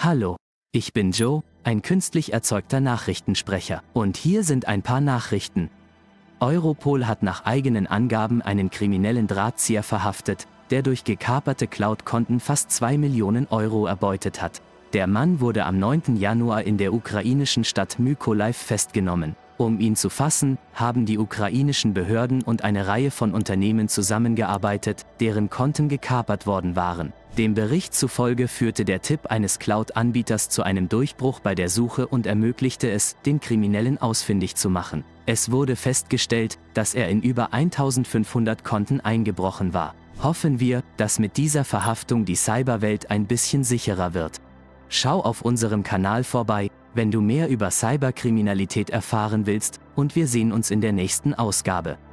Hallo, ich bin Joe, ein künstlich erzeugter Nachrichtensprecher. Und hier sind ein paar Nachrichten. Europol hat nach eigenen Angaben einen kriminellen Drahtzieher verhaftet, der durch gekaperte Cloud-Konten fast 2 Millionen Euro erbeutet hat. Der Mann wurde am 9. Januar in der ukrainischen Stadt Mykolaiv festgenommen. Um ihn zu fassen, haben die ukrainischen Behörden und eine Reihe von Unternehmen zusammengearbeitet, deren Konten gekapert worden waren. Dem Bericht zufolge führte der Tipp eines Cloud-Anbieters zu einem Durchbruch bei der Suche und ermöglichte es, den Kriminellen ausfindig zu machen. Es wurde festgestellt, dass er in über 1500 Konten eingebrochen war. Hoffen wir, dass mit dieser Verhaftung die Cyberwelt ein bisschen sicherer wird. Schau auf unserem Kanal vorbei, wenn du mehr über Cyberkriminalität erfahren willst, und wir sehen uns in der nächsten Ausgabe.